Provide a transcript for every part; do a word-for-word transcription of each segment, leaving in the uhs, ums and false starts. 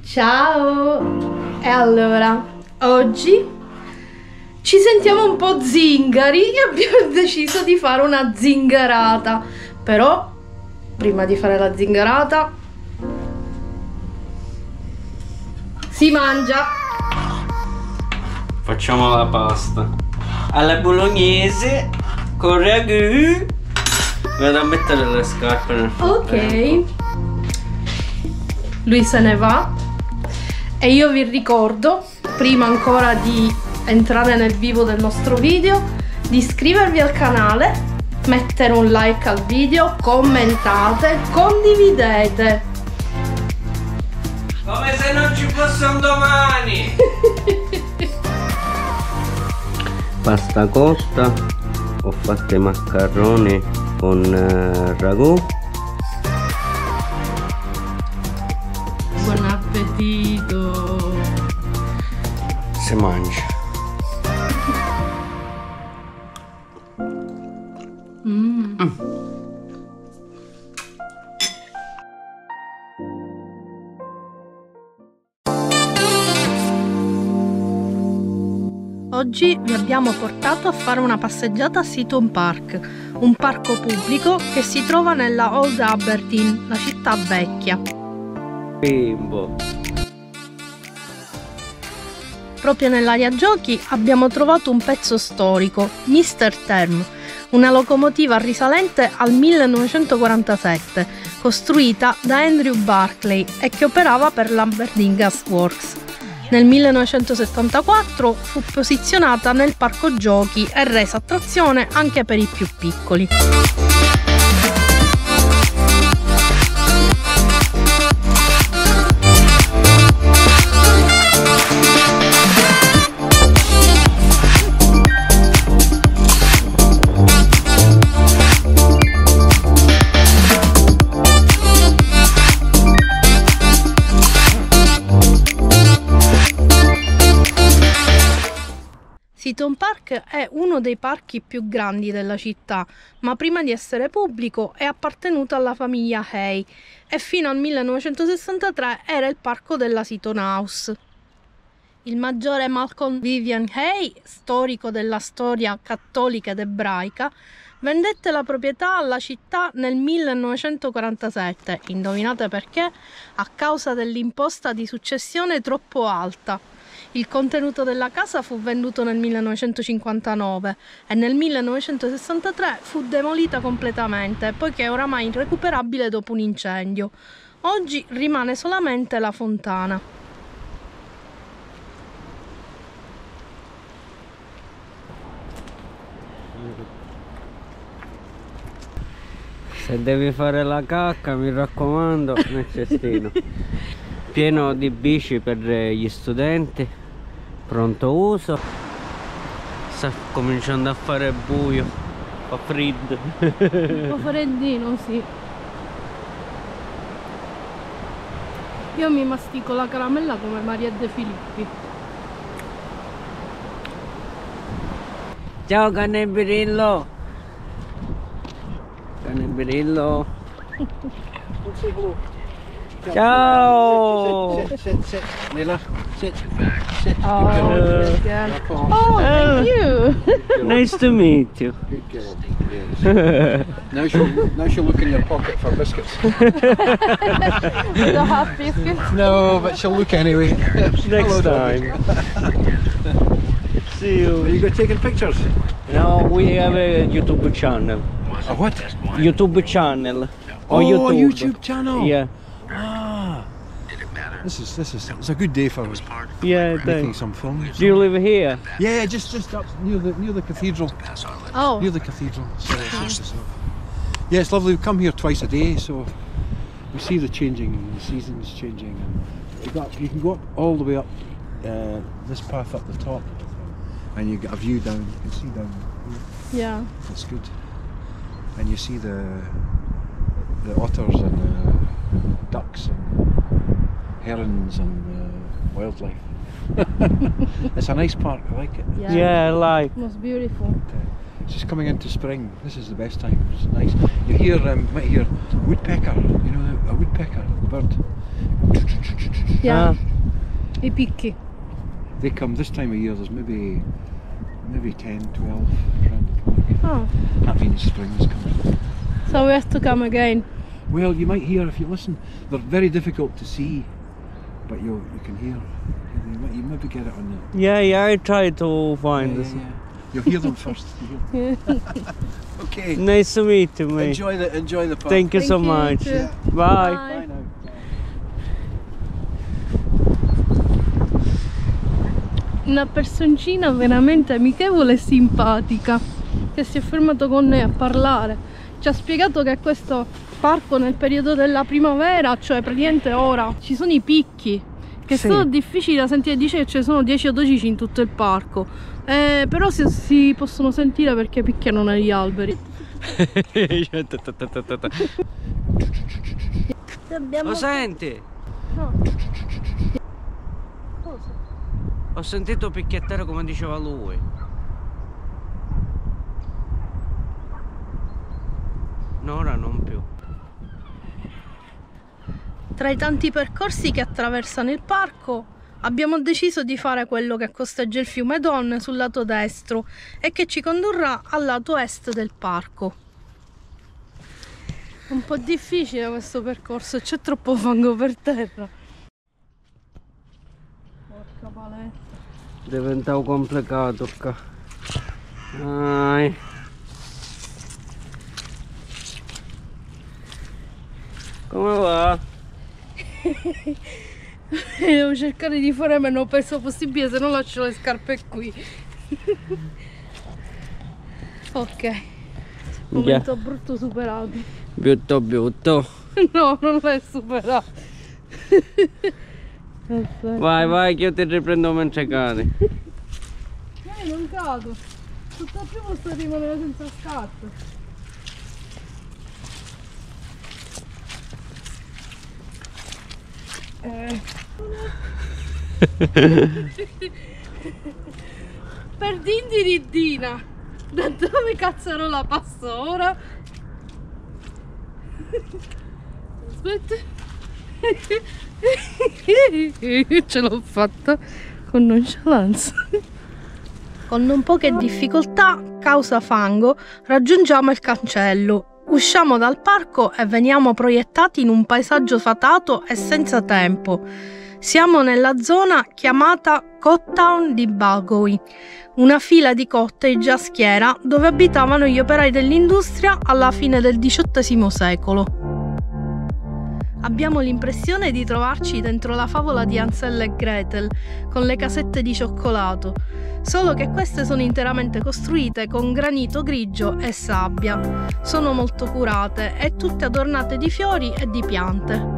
Ciao! E allora, oggi ci sentiamo un po' zingari e abbiamo deciso di fare una zingarata. Però, prima di fare la zingarata, si mangia. Facciamo la pasta alla bolognese con ragù. Vado a mettere le scarpe nel frattempo. Ok. Lui se ne va. E io vi ricordo, prima ancora di entrare nel vivo del nostro video, di iscrivervi al canale, mettere un like al video, commentate, condividete. Come se non ci fosse un domani. Pasta costa, ho fatto i macaroni con eh, ragù. Buon appetito! Si mangia. Mm. Mm. Oggi vi abbiamo portato a fare una passeggiata a Seaton Park, un parco pubblico che si trova nella Old Aberdeen, la città vecchia. Bimbo. Proprio nell'area giochi abbiamo trovato un pezzo storico, mister Term, una locomotiva risalente al millenovecentoquarantasette, costruita da Andrew Barclay e che operava per l'Aberdeen Gas Works. Nel millenovecentosettantaquattro fu posizionata nel parco giochi e resa attrazione anche per i più piccoli. Seaton Park è uno dei parchi più grandi della città, ma prima di essere pubblico è appartenuto alla famiglia Hay e fino al millenovecentosessantatré era il parco della Seaton House. Il maggiore Malcolm Vivian Hay, storico della storia cattolica ed ebraica, vendette la proprietà alla città nel millenovecentoquarantasette, indovinate perché? A causa dell'imposta di successione troppo alta. Il contenuto della casa fu venduto nel millenovecentocinquantanove e nel millenovecentosessantatré fu demolita completamente, poiché è oramai irrecuperabile dopo un incendio. Oggi rimane solamente la fontana. Se devi fare la cacca, mi raccomando, nel cestino. Pieno di bici per gli studenti. Pronto uso. Sta cominciando a fare buio. Fa freddo. Un po' freddino, sì. Io mi mastico la caramella come Maria De Filippi. Ciao Canebirillo. Canebirillo. Ciao! Sit, sit, sit, Leila. Sit, sit. Oh, Good yeah. girl. Oh, thank you. Nice to meet you. Good girl. Yes. Now she'll now she'll look in your pocket for biscuits. You don't have biscuits? No, but she'll look anyway. Next Hello, time. See you. Are you going taking pictures? No, we have a YouTube channel. A what? YouTube channel. Oh, On YouTube. YouTube channel. Yeah. Ah. This is this is it's a good day for Yeah, making thanks. some films. Do you live here? Yeah, just just up near the near the cathedral. Oh. Near the cathedral. So it's just a sort of- yeah, it's lovely. We come here twice a day, so we see the changing, the seasons changing. And you got you can go up all the way up uh, this path up the top, and you get a view down. You can see down here. Yeah. It's good, and you see the the otters and the ducks and herons and uh, wildlife. It's a nice park. I like it. Yeah. Yeah, I like. It was beautiful. It's just coming into spring. This is the best time. It's nice. You hear, um, might hear woodpecker. You know, a woodpecker, the bird. Yeah. Ah. I picchi. They come this time of year. There's maybe maybe ten, twelve around the park. Oh, That means spring's coming. so we have to come again. Well, you might hear if you listen. They're very difficult to see, but you you can hear. You, might, you maybe get it on the. Yeah, yeah, I try to find Yeah, this. yeah, yeah. You'll hear them first. You hear- Okay. Nice to meet you, mate. Enjoy the enjoy the park. Thank you Thank so you, much. too. Bye. Bye now. Una personcina veramente amichevole e simpatica che si è fermato con noi a parlare. Ci ha spiegato che questo parco nel periodo della primavera, cioè praticamente ora, ci sono i picchi che Sì. sono difficili da sentire. Dice che ce ne sono dieci o dodici in tutto il parco, eh, però si, si possono sentire perché picchiano negli alberi. Lo senti? No. Cosa? Ho sentito picchiettare come diceva lui. No, ora non più. Tra i tanti percorsi che attraversano il parco abbiamo deciso di fare quello che costeggia il fiume Don sul lato destro e che ci condurrà al lato est del parco. È un po' difficile questo percorso, c'è troppo fango per terra. Porca paletta. Diventava complicato qua. Dai. Come va? Devo cercare di fare meno peso possibile, se no lascio le scarpe qui. Ok, momento brutto superato. Brutto brutto. No, non l'hai superato. Aspetta. Vai, vai, che io ti riprendo mentre cadi. Eh, non cado. Tutto più posso rimanere senza scarpe. Eh. Per d'indiriddina, da dove cazzarola passo ora? Aspetta. Ce l'ho fatta con nonchalance. Con non poche difficoltà, causa fango, raggiungiamo il cancello. Usciamo dal parco e veniamo proiettati in un paesaggio fatato e senza tempo. Siamo nella zona chiamata Cottown di Balgowie, una fila di cottage a schiera dove abitavano gli operai dell'industria alla fine del diciottesimo secolo. Abbiamo l'impressione di trovarci dentro la favola di Hansel e Gretel, con le casette di cioccolato, solo che queste sono interamente costruite con granito grigio e sabbia. Sono molto curate e tutte adornate di fiori e di piante.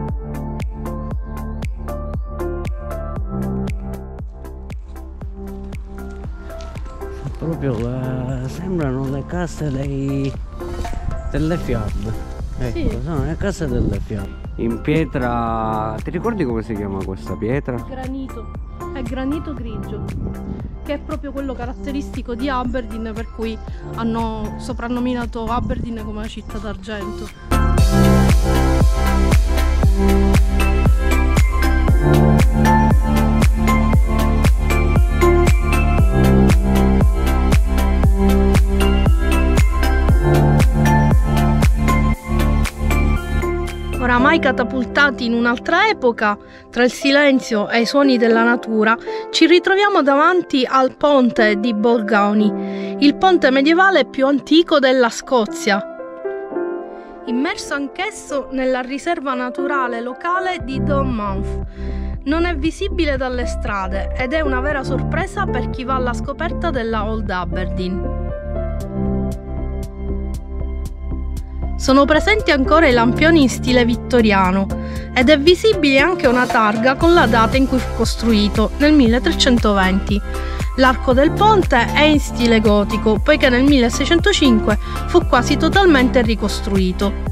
Proprio eh, sembrano le case dei, delle fiabe. Ecco, Sì. sono le case delle fiabe. In pietra. Ti ricordi come si chiama questa pietra? Granito, è granito grigio, che è proprio quello caratteristico di Aberdeen, per cui hanno soprannominato Aberdeen come la città d'argento. Oramai catapultati in un'altra epoca, tra il silenzio e i suoni della natura, ci ritroviamo davanti al ponte di Bolgoni, il ponte medievale più antico della Scozia, immerso anch'esso nella riserva naturale locale di Donmouth. Non è visibile dalle strade ed è una vera sorpresa per chi va alla scoperta della Old Aberdeen. Sono presenti ancora i lampioni in stile vittoriano ed è visibile anche una targa con la data in cui fu costruito, nel milletrecentoventi. L'arco del ponte è in stile gotico, poiché nel milleseicentocinque fu quasi totalmente ricostruito.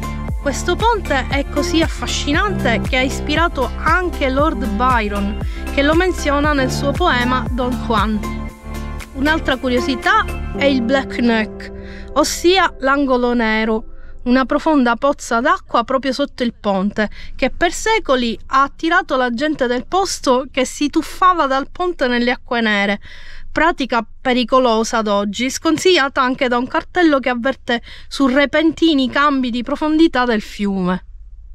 Questo ponte è così affascinante che ha ispirato anche Lord Byron, che lo menziona nel suo poema Don Juan. Un'altra curiosità è il Black Neck, ossia l'angolo nero, una profonda pozza d'acqua proprio sotto il ponte, che per secoli ha attirato la gente del posto che si tuffava dal ponte nelle acque nere, pratica pericolosa ad oggi, sconsigliata anche da un cartello che avverte su repentini cambi di profondità del fiume.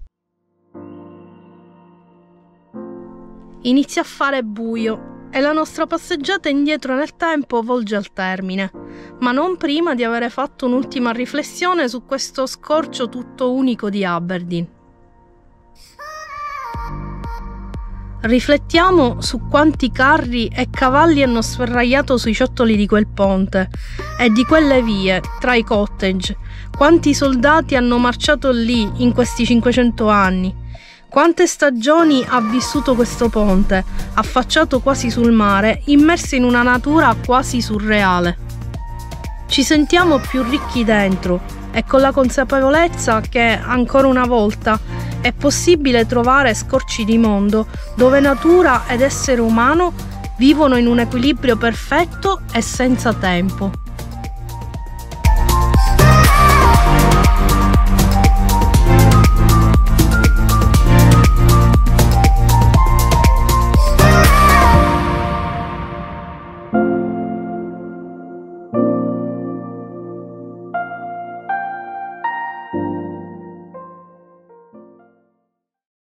Inizia a fare buio e la nostra passeggiata indietro nel tempo volge al termine, ma non prima di avere fatto un'ultima riflessione su questo scorcio tutto unico di Aberdeen. Riflettiamo su quanti carri e cavalli hanno sferragliato sui ciottoli di quel ponte e di quelle vie tra i cottage, quanti soldati hanno marciato lì in questi cinquecento anni. Quante stagioni ha vissuto questo ponte, affacciato quasi sul mare, immerso in una natura quasi surreale. Ci sentiamo più ricchi dentro e con la consapevolezza che, ancora una volta, è possibile trovare scorci di mondo dove natura ed essere umano vivono in un equilibrio perfetto e senza tempo.